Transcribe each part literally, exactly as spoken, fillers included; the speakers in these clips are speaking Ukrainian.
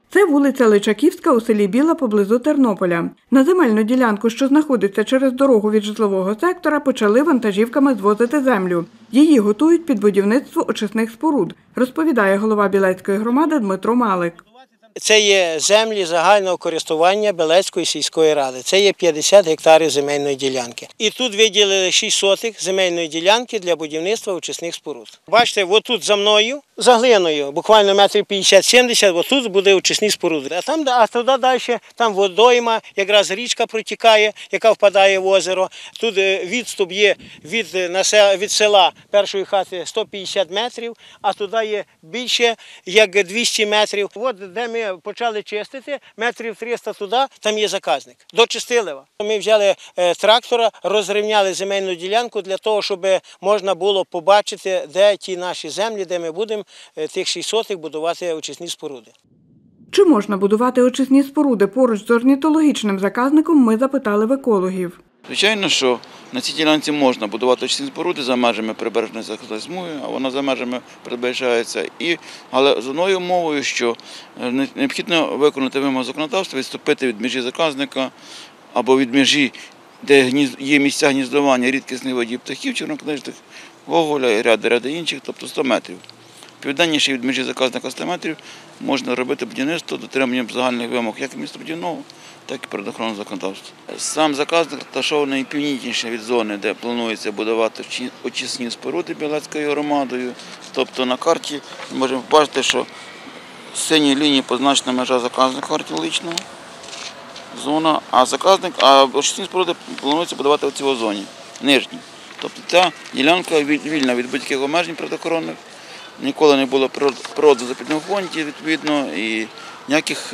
Це вулиця Личаківська у селі Біла поблизу Тернополя. На земельну ділянку, що знаходиться через дорогу від житлового сектора, почали вантажівками звозити землю. Її готують під будівництво очисних споруд, розповідає голова Білецької громади Дмитро Малик. Це є землі загального користування Білецької сільської ради. Це є п'ятдесят гектарів земельної ділянки. І тут виділили шість сотих земельної ділянки для будівництва очисних споруд. Бачите, отут за мною, за глиною, буквально метрів п'ятдесят-сімдесят, отут буде очисні споруди. А там, а туди далі, там водойма, якраз річка протікає, яка впадає в озеро. Тут відступ є від, від села першої хати сто п'ятдесят метрів, а туди є більше, як двісті метрів. От де ми почали чистити, метрів триста туди, там є заказник. До Чистилева. Ми взяли трактора, розрівняли земельну ділянку для того, щоб можна було побачити, де ті наші землі, де ми будемо тих шість сотих будувати очисні споруди. Чи можна будувати очисні споруди поруч з орнітологічним заказником, ми запитали в екологів. Звичайно, що на цій ділянці можна будувати очисні споруди за межами прибережної захисної смуги, а вона за межами передбачається. І, але з одною умовою, що необхідно виконати вимогу законодавства, відступити від межі заказника або від межі, де є місця гніздування рідкісних видів птахів, чорнокнижних, гоголя і ряди, ряди інших, тобто сто метрів. Південніше від межі заказника сто метрів можна робити будівництво дотриманням загальних вимог як містобудівного, так і природоохоронного законодавства. Сам заказник розташований північніше від зони, де планується будувати очисні споруди Білецькою громадою. Тобто на карті ми можемо побачити, що з синьої лінії позначена межа заказника археологічного зона, а заказник, а очисні споруди планується будувати в цій зоні, нижній. Тобто ця ділянка вільна від будь-яких обмежень природоохоронних. Ніколи не було природно-заповідного фонду, відповідно, і ніяких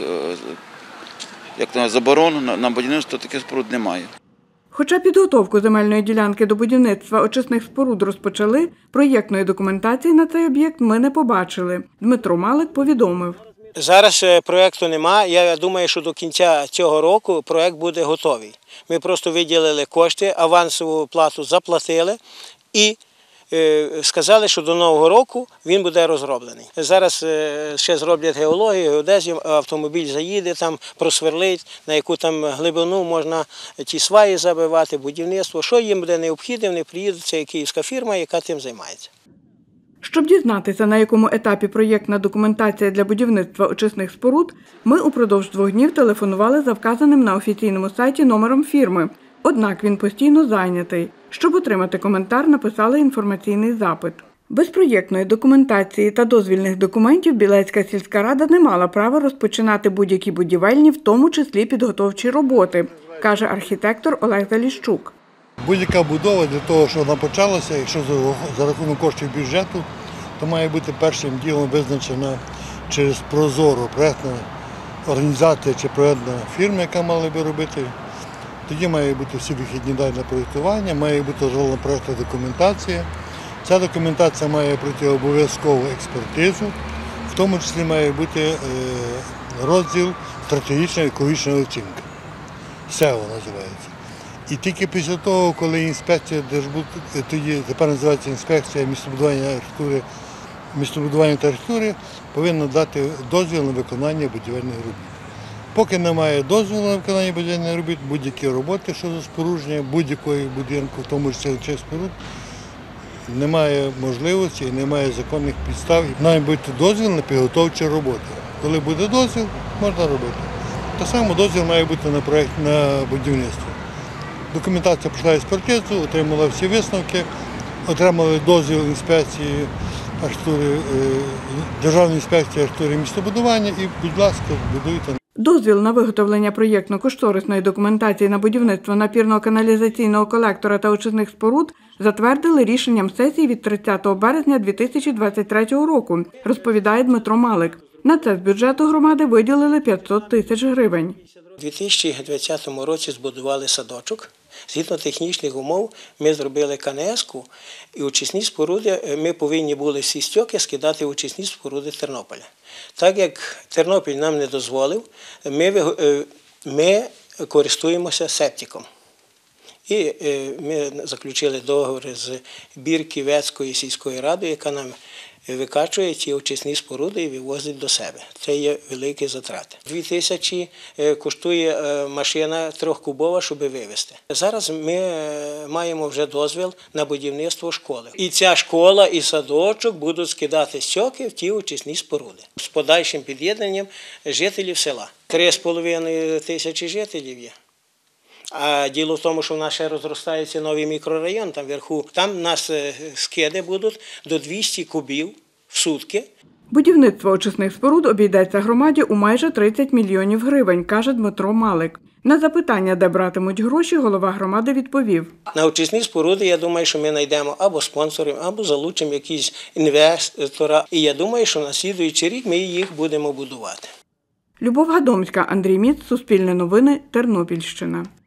як то, заборон на будівництво таких споруд немає. Хоча підготовку земельної ділянки до будівництва очисних споруд розпочали, проєктної документації на цей об'єкт ми не побачили. Дмитро Малик повідомив. Зараз проєкту немає. Я думаю, що до кінця цього року проєкт буде готовий. Ми просто виділили кошти, авансову плату заплатили і сказали, що до Нового року він буде розроблений. Зараз ще зроблять геологію, геодезію, автомобіль заїде, там просверлить, на яку там глибину можна ті сваї забивати, будівництво. Що їм буде необхідно, вони приїдуть, це київська фірма, яка тим займається. Щоб дізнатися, на якому етапі проєктна документація для будівництва очисних споруд, ми упродовж двох днів телефонували за вказаним на офіційному сайті номером фірми. Однак він постійно зайнятий. Щоб отримати коментар, написали інформаційний запит. Без проєктної документації та дозвільних документів Білецька сільська рада не мала права розпочинати будь-які будівельні, в тому числі підготовчі роботи, каже архітектор Олег Заліщук. Будь-яка будова для того, щоб вона почалася, якщо за рахунок коштів бюджету, то має бути першим ділом визначена через прозору проєктна організація чи проєктна фірма, яка мала би робити. Тоді має бути всі вихідні дані на проєктування, має бути розроблена проєктна документація. Ця документація має пройти обов'язкову експертизу, в тому числі має бути розділ стратегічна екологічна оцінка. СЕО називається. І тільки після того, коли інспекція Держбуд, тоді тепер називається інспекція містобудування архітектури, містобудування та архітектури, повинна дати дозвіл на виконання будівельних робіт. Поки немає дозволу на виконання будівельних робіт, будь-які роботи щодо спорудження будь-якої будинку, в тому числі чи споруд, немає можливості і немає законних підстав. Має бути дозвіл на підготовчі роботи. Коли буде дозвіл, можна робити. Так само дозвіл має бути на проєкт на будівництво. Документація пройшла експертизу, отримала всі висновки, отримали дозвіл інспекції архітектури, Державної інспекції архітектури і містобудування і, будь ласка, будуйте. Дозвіл на виготовлення проєктно-кошторисної документації на будівництво напірно-каналізаційного колектора та очисних споруд затвердили рішенням сесії від тридцятого березня дві тисячі двадцять третього року, розповідає Дмитро Малик. На це з бюджету громади виділили п'ятсот тисяч гривень. У дві тисячі двадцятому році збудували садочок. Згідно технічних умов ми зробили ка ен ес-ку і очисні споруди, ми повинні були всі стьоки скидати в очисні споруди Тернополя. Так як Тернопіль нам не дозволив, ми, ми користуємося септиком. І ми заключили договори з Бірківецькою сільською радою, яка нам викачує ті очисні споруди і вивозить до себе. Це є великі затрати. Дві тисячі коштує машина трьохкубова, щоб вивезти. Зараз ми маємо вже дозвіл на будівництво школи. І ця школа, і садочок будуть скидати стьоки в ті очисні споруди. З подальшим під'єднанням жителів села. Три з половиною тисячі жителів є. А діло в тому, що в нас ще розростається новий мікрорайон, там вверху. Там у нас скиди будуть до двісті кубів в сутки. Будівництво очисних споруд обійдеться громаді у майже тридцять мільйонів гривень, каже Дмитро Малик. На запитання, де братимуть гроші, голова громади відповів. На очисні споруди, я думаю, що ми знайдемо або спонсорів, або залучимо якісь інвестора. І я думаю, що на слідуючий рік ми їх будемо будувати. Любов Гадомська, Андрій Міц, Суспільне новини, Тернопільщина.